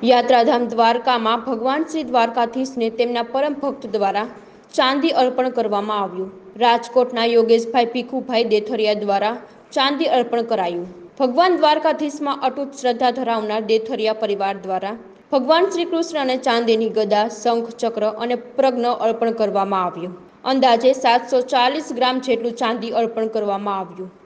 યાત્રાધામ દ્વારકામાં ભગવાન શ્રી દ્વારકાધીશને તેમના પરમ ભક્ત દ્વારા ચાંદી અર્પણ કરવામાં આવ્યું. રાજકોટના યોગેશભાઈ ભીખુભાઈ દેથરિયા દ્વારા ચાંદી અર્પણ કરાયું. ભગવાન દ્વારકાધીશમાં અતૂટ શ્રદ્ધા ધરાવનાર દેથરિયા પરિવાર દ્વારા ભગવાન શ્રી કૃષ્ણને ચાંદીની ગદા, શંખ, ચક્ર અને પ્રજ્ઞ અર્પણ કરવામાં આવ્યું. અંદાજે 740 ગ્રામ જેટલું ચાંદી અર્પણ કરવામાં આવ્યું.